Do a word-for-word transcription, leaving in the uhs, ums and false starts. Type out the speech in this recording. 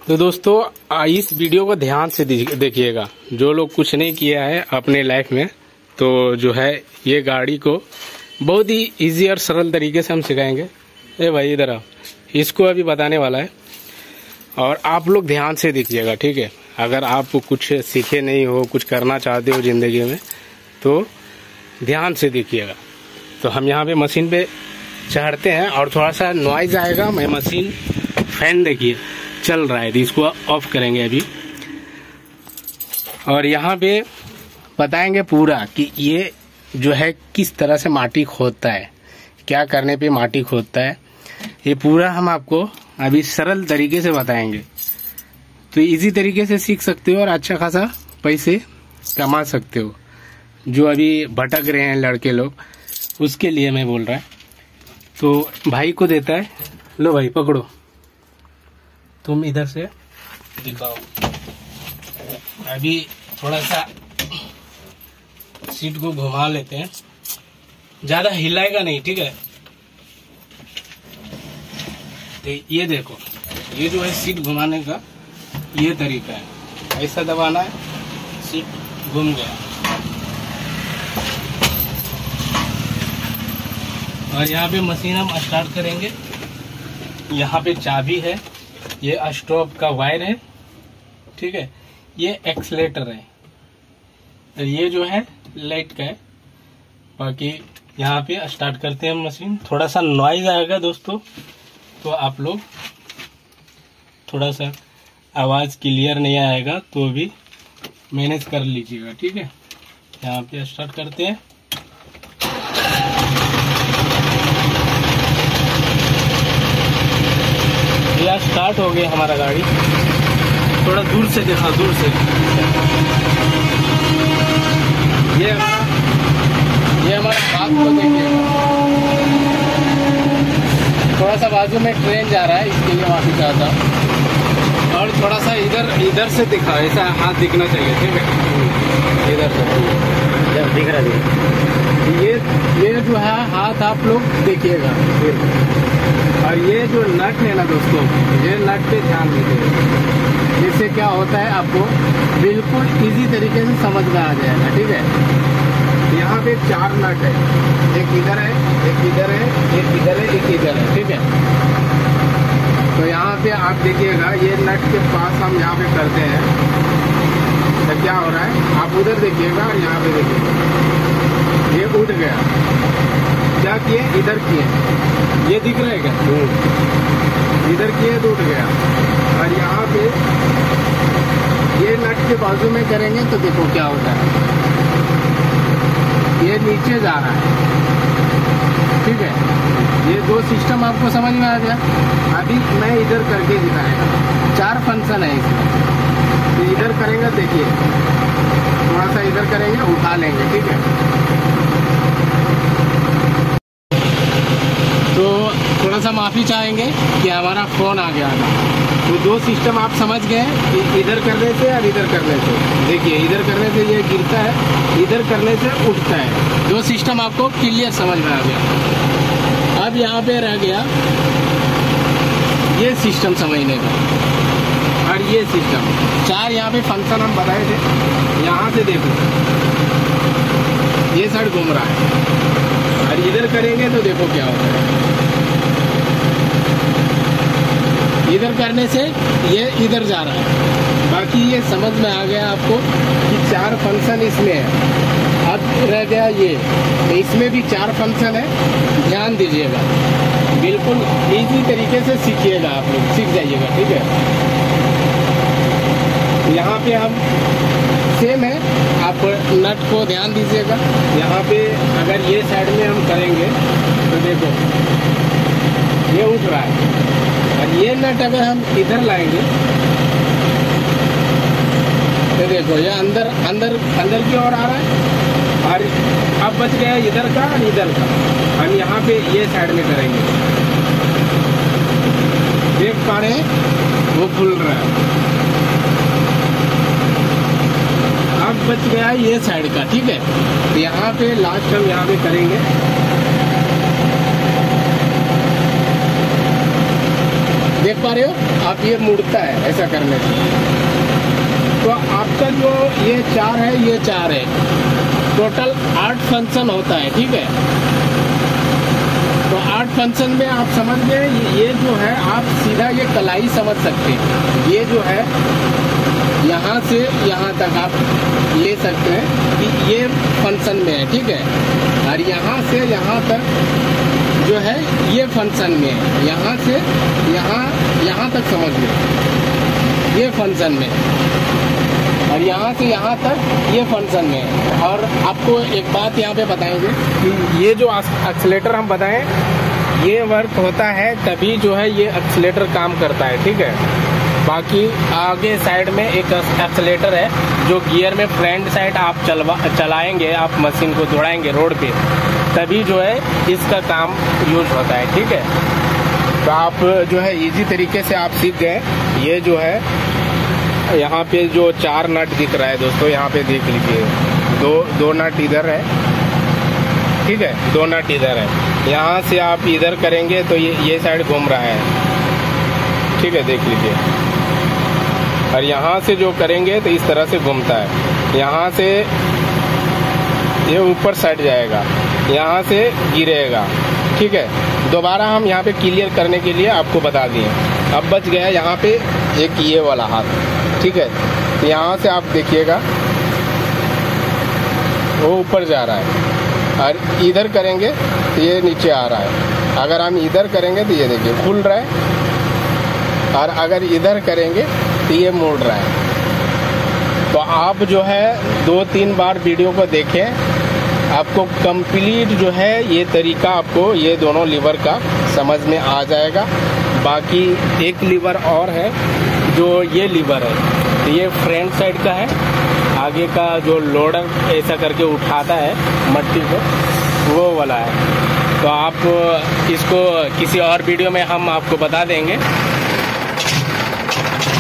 तो दोस्तों इस वीडियो को ध्यान से देखिएगा। जो लोग कुछ नहीं किया है अपने लाइफ में, तो जो है ये गाड़ी को बहुत ही इजी और सरल तरीके से हम सिखाएंगे। ए भाई इधर आओ, इसको अभी बताने वाला है और आप लोग ध्यान से देखिएगा, ठीक है। अगर आप कुछ सीखे नहीं हो, कुछ करना चाहते हो ज़िंदगी में, तो ध्यान से देखिएगा। तो हम यहाँ पे मशीन पे चढ़ते हैं और थोड़ा सा नॉइज आएगा। मैं मशीन फैन देखिए चल रहा है, तो इसको ऑफ करेंगे अभी और यहाँ पे बताएंगे पूरा कि ये जो है किस तरह से माटी खोदता है, क्या करने पे माटी खोदता है, ये पूरा हम आपको अभी सरल तरीके से बताएंगे। तो इजी तरीके से सीख सकते हो और अच्छा खासा पैसे कमा सकते हो। जो अभी भटक रहे हैं लड़के लोग, उसके लिए मैं बोल रहा है। तो भाई को देता है, लो भाई पकड़ो, तुम इधर से दिखाओ। अभी थोड़ा सा सीट को घुमा लेते हैं, ज्यादा हिलाएगा नहीं, ठीक है। तो ये देखो, ये जो है सीट घुमाने का ये तरीका है। ऐसा दबाना है, सीट घूम गया। और यहाँ पे मशीन हम स्टार्ट करेंगे। यहाँ पे चाबी है, ये स्टॉप का वायर है, ठीक है। ये एक्सीलेटर है, और ये जो है लाइट का है। बाकी यहाँ पे स्टार्ट करते हैं मशीन। थोड़ा सा नॉइज आएगा दोस्तों, तो आप लोग थोड़ा सा आवाज क्लियर नहीं आएगा तो भी मैनेज कर लीजिएगा, ठीक है। यहाँ पे स्टार्ट करते हैं। यह स्टार्ट हो गया हमारा गाड़ी। थोड़ा दूर से देखा, दूर से ये ये हमारा बात को देखिएगा। थोड़ा सा बाजू में ट्रेन जा रहा है, इसके लिए माफी चाहता हूँ। और थोड़ा सा इधर इधर से दिखा, ऐसा हाथ दिखना चाहिए, ठीक है। इधर से दिख रहा है। ये ये जो है हाथ आप लोग देखिएगा। और ये जो नट है ना दोस्तों, ये नट पे ध्यान दीजिएगा। इससे क्या होता है, आपको बिल्कुल इजी तरीके से समझ में आ जाएगा, ठीक है। यहाँ पे चार नट है, एक इधर है, एक इधर है, एक इधर है, एक इधर है, ठीक है। तो यहाँ पे आप देखिएगा, ये नट के पास हम यहाँ पे करते हैं तो क्या हो रहा है, आप उधर देखिएगा और यहाँ पे देखिएगा, ये उठ गया। क्या किए, इधर किए, ये दिख रहा है क्या, इधर किए तो उठ गया। और यहाँ पे ये नट के बाजू में करेंगे तो देखो क्या होता है, ये नीचे जा रहा है, ठीक है। ये दो सिस्टम आपको समझ में आ गया। अभी मैं इधर करके दिखाएगा। चार फंक्शन है इसमें। तो इधर करेंगे, देखिए थोड़ा सा इधर करेंगे, उठा लेंगे, ठीक है। तो थोड़ा सा माफी चाहेंगे कि हमारा फोन आ गया था। तो दो सिस्टम आप समझ गए कि इधर करने से और इधर करने से। देखिए इधर करने से ये गिरता है, इधर करने से उठता है। दो सिस्टम आपको क्लियर समझ में आ गया। अब यहाँ पे रह गया ये सिस्टम समझने का, और ये सिस्टम। चार यहाँ पे फंक्शन हम बताए थे। यहाँ से देखो, ये साइड घूम रहा है और इधर करेंगे तो देखो क्या होता है। इधर करने से ये इधर जा रहा है। बाकी ये समझ में आ गया आपको कि चार फंक्शन इसमें है। अब रह गया ये, तो इसमें भी चार फंक्शन है, ध्यान दीजिएगा। बिल्कुल इजी तरीके से सीखिएगा, आप लोग सीख जाइएगा, ठीक है। यहाँ पे हम सेम है, आप नट को ध्यान दीजिएगा। यहाँ पे अगर ये साइड में हम करेंगे तो देखो ये उठ रहा है, और ये नट अगर हम इधर लाएंगे तो देखो ये अंदर अंदर अंदर की ओर आ रहा है। और अब बच गया इधर का और इधर का। हम यहाँ पे ये साइड में करेंगे, देख पा रहे हैं वो खुल रहा है। अब बच गया ये साइड का, ठीक है। तो यहाँ पे लास्ट हम यहाँ पे करेंगे, देख पा रहे हो आप, ये मुड़ता है ऐसा करने से। तो आपका जो ये चार है, ये चार है, टोटल आठ फंक्शन होता है, ठीक है। तो आठ फंक्शन में आप समझ गए, ये जो है आप सीधा ये कलाई समझ सकते हैं। ये जो है यहाँ से यहाँ तक आप ले सकते हैं कि ये फंक्शन में है, ठीक है। और यहाँ से यहाँ तक जो है ये फंक्शन में है, यहाँ से यहाँ यहाँ तक समझ लो ये फंक्शन में, और यहाँ से यहाँ तक ये फंक्शन में है। और आपको एक बात यहाँ पे बताएंगे कि ये जो एक्सीलेटर हम बताएं, ये वर्क होता है तभी जो है ये एक्सीलेटर काम करता है, ठीक है। बाकी आगे साइड में एक एक्सीलेटर है जो गियर में फ्रंट साइड आप चलवा चलाएंगे, आप मशीन को दौड़ाएंगे रोड पे, तभी जो है इसका काम यूज होता है, ठीक है। तो आप जो है इजी तरीके से आप सीख गए। ये जो है यहाँ पे जो चार नट दिख रहा है दोस्तों, यहाँ पे देख लीजिए, दो दो नट इधर है, ठीक है, दो नट इधर है। यहाँ से आप इधर करेंगे तो ये ये साइड घूम रहा है, ठीक है, देख लीजिए। और यहाँ से जो करेंगे तो इस तरह से घूमता है। यहाँ से ये ऊपर साइड जाएगा, यहाँ से गिरेगा, ठीक है। दोबारा हम यहाँ पे क्लियर करने के लिए आपको बता दिए। अब बच गया यहाँ पे एक ये वाला हाथ, ठीक है। तो यहाँ से आप देखिएगा वो ऊपर जा रहा है, और इधर करेंगे तो ये नीचे आ रहा है। अगर हम इधर करेंगे तो ये देखिए खुल रहा है, और अगर इधर करेंगे तो ये मुड़ रहा है। तो आप जो है दो तीन बार वीडियो को देखें, आपको कंप्लीट जो है ये तरीका आपको ये दोनों लीवर का समझ में आ जाएगा। बाकी एक लीवर और है जो ये लीवर है, तो ये फ्रंट साइड का है, आगे का जो लोडर ऐसा करके उठाता है मट्टी को, वो वाला है। तो आप इसको किसी और वीडियो में हम आपको बता देंगे।